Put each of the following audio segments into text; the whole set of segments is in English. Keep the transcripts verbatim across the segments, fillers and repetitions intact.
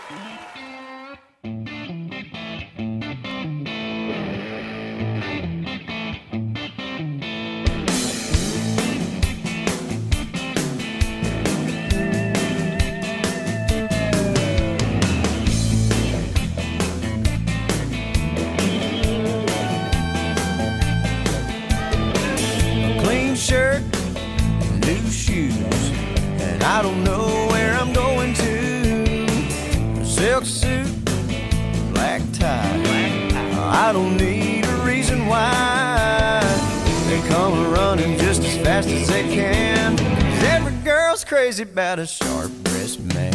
Shirt, new shoes, and I don't know where I'm going to. Silk suit, black tie, I don't need a reason why. They come running just as fast as they can, 'cause every girl's crazy about a sharp-dressed man.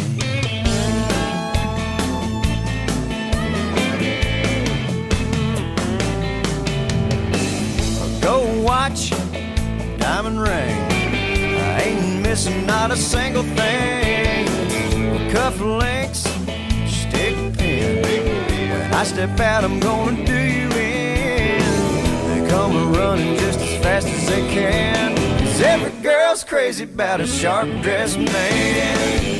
Go watch diamond ring, I ain't missing not a single thing. Cufflinks, stick pin, when I step out I'm gonna do you in. They come running just as fast as they can, 'cause every girl's crazy about a sharp-dressed man.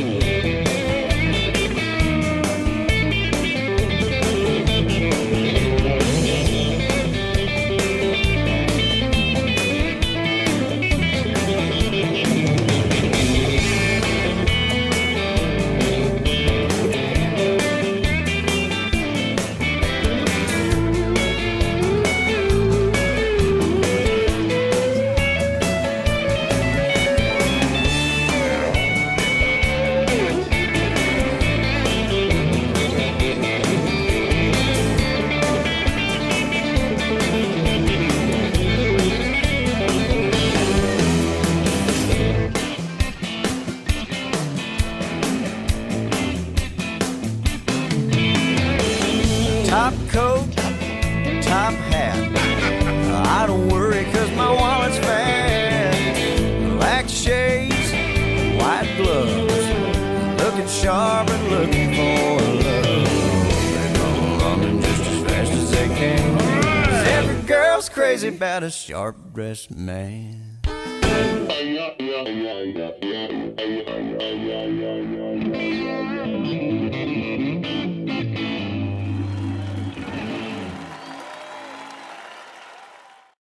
Top coat, top hat, I don't worry 'cause my wallet's fat. Black shades, white gloves, looking sharp and looking for love. They come running just as fast as they can, 'cause every girl's crazy about a sharp-dressed man.